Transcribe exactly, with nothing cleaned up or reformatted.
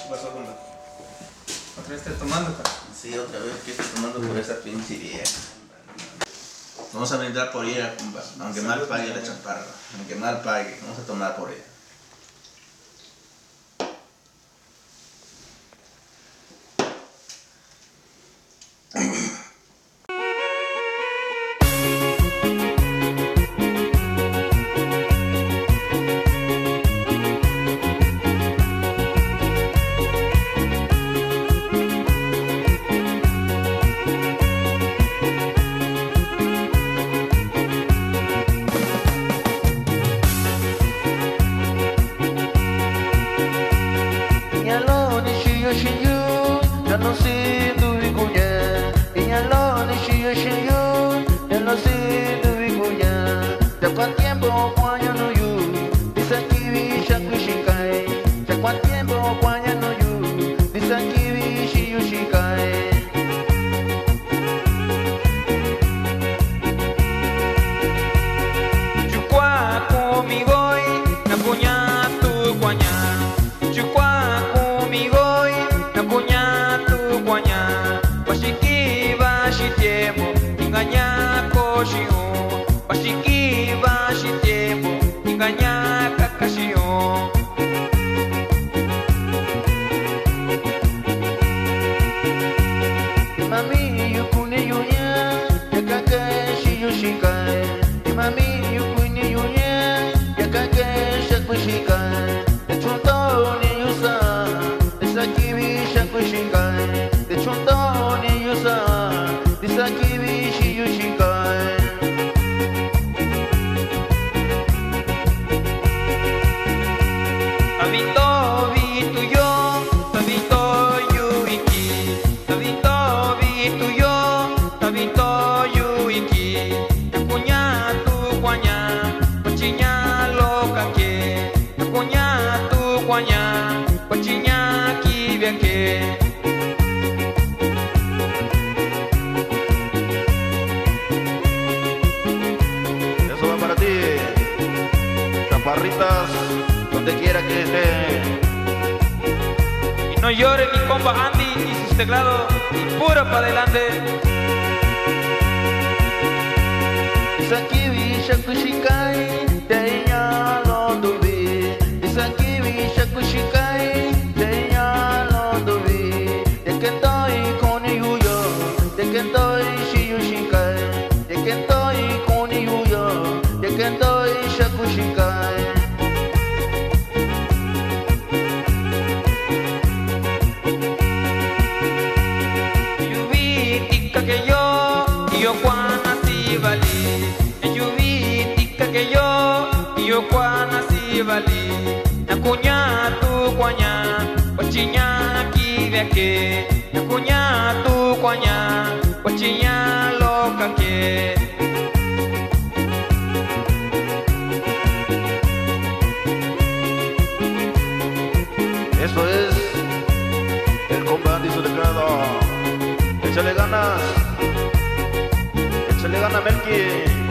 ¿Qué pasó, compa? ¿Otra vez estás tomando, cara? Sí, otra vez que estoy tomando por esa pinche vieja. Vamos a brindar por ella, compa. Aunque mal pague la chaparra. Aunque mal pague, vamos a tomar por ella. Chaparritas, donde quiera que esté. Y no llore mi compa Andy y sus teclados, y puro pa' adelante. Isakibi shakushikai, teya lo dubi. Isakibi shakushikai, teya lo dubi. De que estoy con Yuyo, de que estoy shiyushikai, de que estoy con Yuyo, de que estoy shakushikai. Yubi tika que yo, y yo cuana si vali. Yubi tika que yo, y yo cuana si vali. Na kunya tu kuanya, wachinya kivyake. Na kunya tu kuanya, wachinya loka que. Eso es el combate y su teclado. Échale ganas, échale ganas, Melqui.